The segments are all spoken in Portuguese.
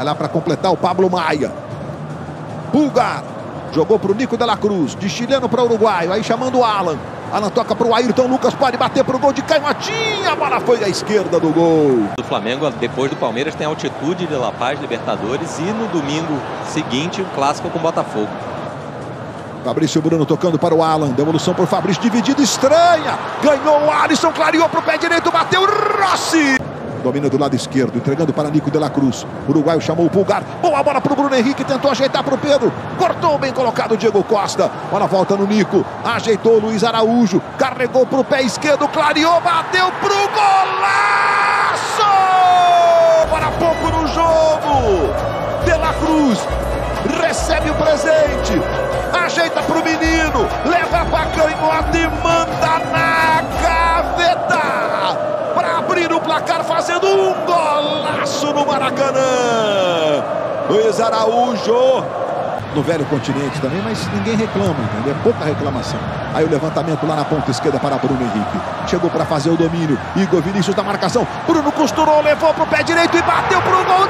Vai lá para completar o Pablo Maia. Pulgar. Jogou para o Nico de la Cruz. De chileno para uruguaio. Aí chamando o Alan. Alan toca para o Ayrton Lucas. Pode bater para o gol de canhotinha. A bola foi à esquerda do gol. O Flamengo, depois do Palmeiras, tem altitude de La Paz, Libertadores. E no domingo seguinte, o clássico com o Botafogo. Fabrício Bruno tocando para o Alan. Devolução para o Fabrício. Dividida estranha. Ganhou o Alisson. Clareou para o pé direito. Bateu Rossi. Domina do lado esquerdo, entregando para Nico de la Cruz. O uruguaio chamou o Pulgar. Boa bola para o Bruno Henrique, tentou ajeitar para o Pedro. Cortou, bem colocado o Diego Costa. Bola volta no Nico. Ajeitou o Luiz Araújo. Carregou para o pé esquerdo, clareou, bateu para o golaço! Para pouco no jogo. De la Cruz recebe o presente. Ajeita para o menino. Leva para canhota e manda na gaveta. Para abrir o placar, fazendo um golaço no Maracanã. Luiz Araújo. No velho continente também, mas ninguém reclama, entendeu? Pouca reclamação. Aí o levantamento lá na ponta esquerda para Bruno Henrique. Chegou para fazer o domínio. Igor Vinícius da marcação. Bruno costurou, levou para o pé direito e bateu para o gol.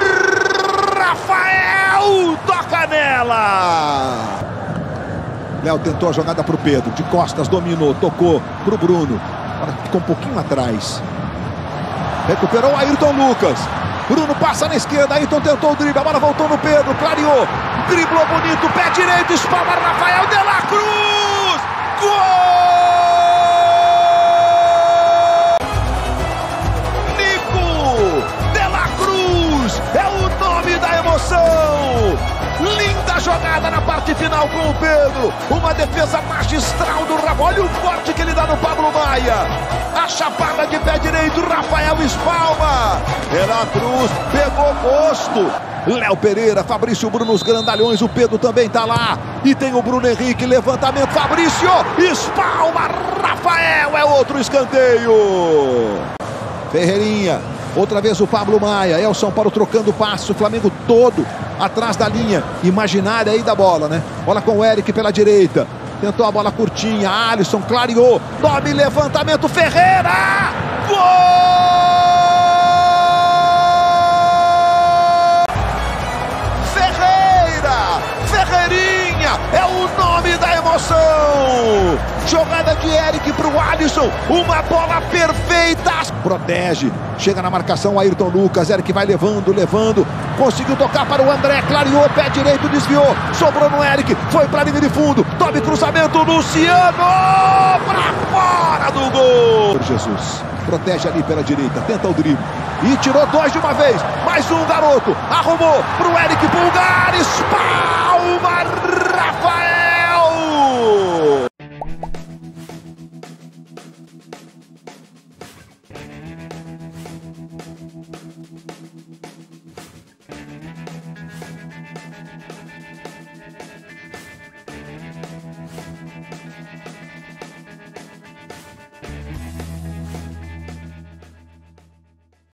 Rafael toca nela. Léo tentou a jogada para o Pedro. De costas, dominou, tocou para o Bruno. Agora ficou um pouquinho atrás. Recuperou Ayrton Lucas. Bruno passa na esquerda. Ayrton tentou o drible. A bola voltou no Pedro. Clareou. Driblou bonito. Pé direito. Espalma Rafael de la Cruz. Gol! Nico de la Cruz. É o nome da emoção. Linda jogada na parte final com o Pedro. Uma defesa magistral do Rafa. Olha o corte que ele dá no Pablo Maia. A chapada de pé direito. Rafael espalma. De la Cruz pegou gosto. Léo Pereira, Fabrício Bruno, os grandalhões. O Pedro também tá lá. E tem o Bruno Henrique. Levantamento. Fabrício espalma. Rafael é outro escanteio. Ferreirinha. Outra vez o Pablo Maia. É o São Paulo trocando passe. O Flamengo todo atrás da linha imaginária aí da bola, né? Bola com o Eric pela direita. Tentou a bola curtinha. Alisson clareou. Nome, levantamento. Ferreira! Gol! Ferreira! Ferreirinha! É o nome da emoção! Jogada de Eric para o Alisson. Uma bola perfeita. Protege. Chega na marcação Ayrton Lucas. Eric vai levando. Conseguiu tocar para o André. Clareou. Pé direito. Desviou. Sobrou no Eric. Foi para a linha de fundo. Tome cruzamento. Luciano. Para fora do gol. Jesus. Protege ali pela direita. Tenta o drible. E tirou dois de uma vez. Mais um garoto. Arrumou para o Eric Pulgar. Espalma.